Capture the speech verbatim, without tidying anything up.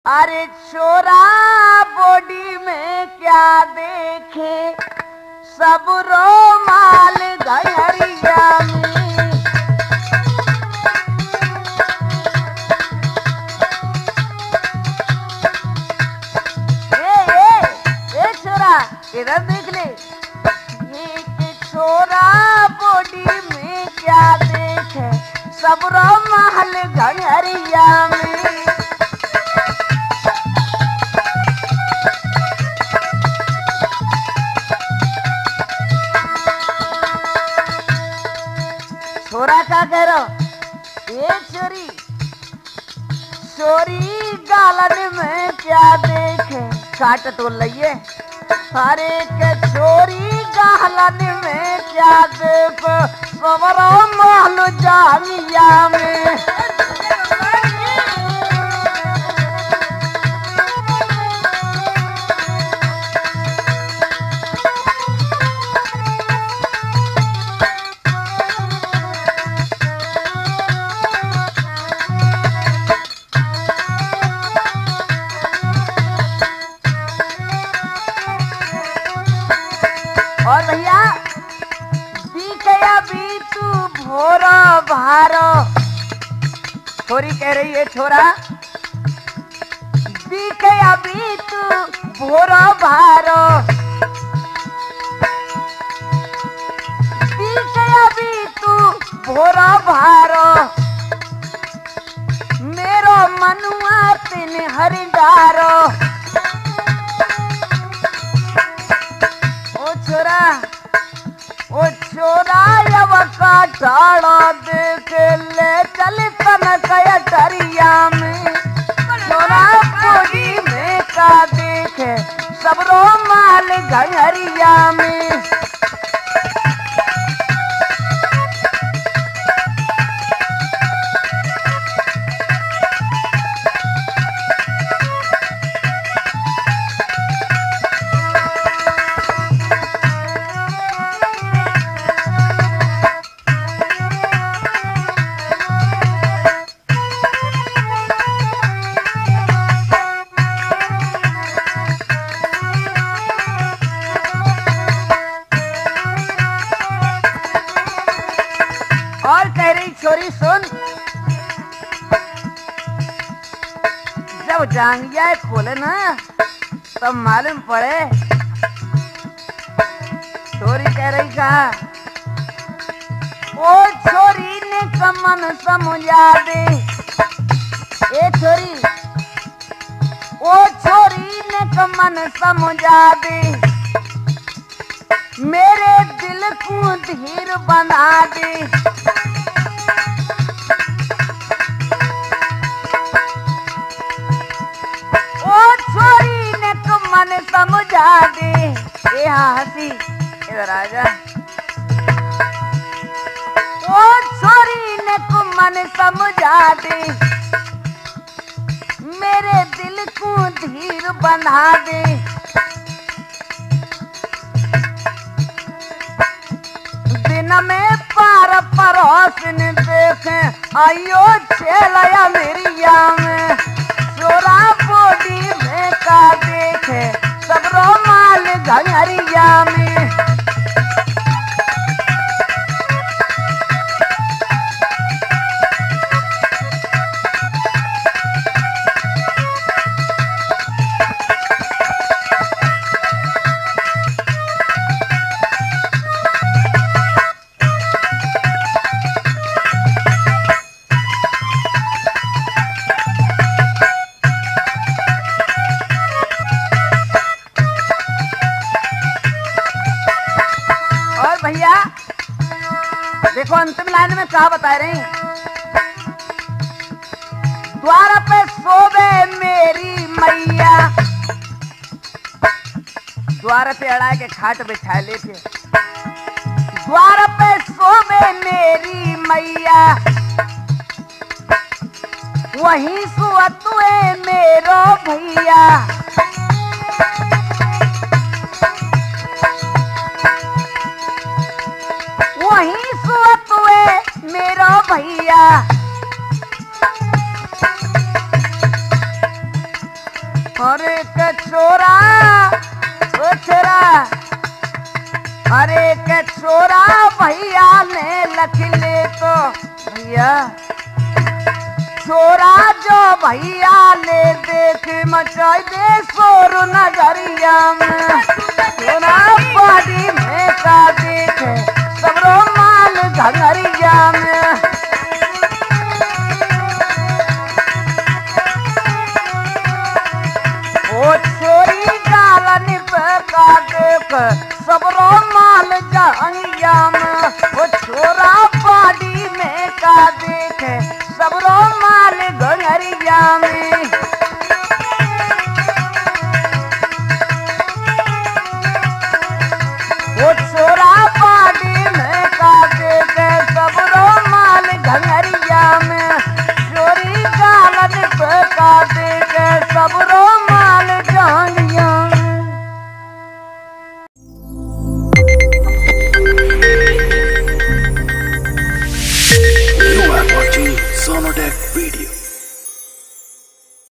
अरे छोरा बॉडी में क्या देखे, सब रोमाल गहरिया में। ए, ए, ए छोरा इधर देख ले, ये छोरा बॉडी में क्या देखे, सब रोमाल गहरिया में। छोरा क्या कह रहा, ये छोरी छोरी गालन में क्या देखे, काट तो लइए। हरे के छोरी गालन में क्या देखो, सवरो महल जामिया में। और भैया बीकया भी तू भोरा भारो, छोरी कह रही है छोरा बीकया भी तू भोरा भारो, बीकया भी तू भोरा भारो, मेरो मनुआ तिन हरिडारो। छोरा ओ छोरा यव का टाड़ा देख ले, चल तन कया टरिया में। छोरा बॉडी में का देखे, सब रोमाल गहरिया में। और कह रही छोरी सुन, जब जांगिया खोले ना तब मालूम पड़े। छोरी कह रही कहा, ओ छोरी ने कमन समझा दे, ए छोरी ओ छोरी ने कमन समझा दे, मेरे दिल को धीर बना दे। मन समझा दे, ए हंसी इधर आजा। ओ छोरी ने को मन समझा दे, मेरे दिल को धीर बना दे। दिन में पार परोसन देखे, आयो चेलया मेरिया में। छोरा बॉडी में का देखे, सब रोमाल गहरिया में। भैया देखो अंतिम लाइन में क्या बता रही, द्वार पे सोवे मेरी मैया। द्वार पे अड़ा के खाट बिछा ले थे, द्वार पे सोवे मेरी मैया, वहीं सुअतुए मेरो भैया। वहीं सुअतुए मेरो भैया। अरे के छोरा ओ छोरा अरे के छोरा भैया ने लख ले तो भैया छोरा जो भैया ले देख मचाई दे शोर नगरिया में छोरा पानी में का देखे सबरो माल घंगरिया में ओ छोरी गालन पे का देख सबरो माल घंगरिया में ओ छोरा पानी में का देखे सबरो माल घंगरिया में वो छोरा पानी में का देखे सबरो माल घंगरिया में चोरी गालन पे का देखे सबरो माल घंगरिया में। You are watching Sonodec video.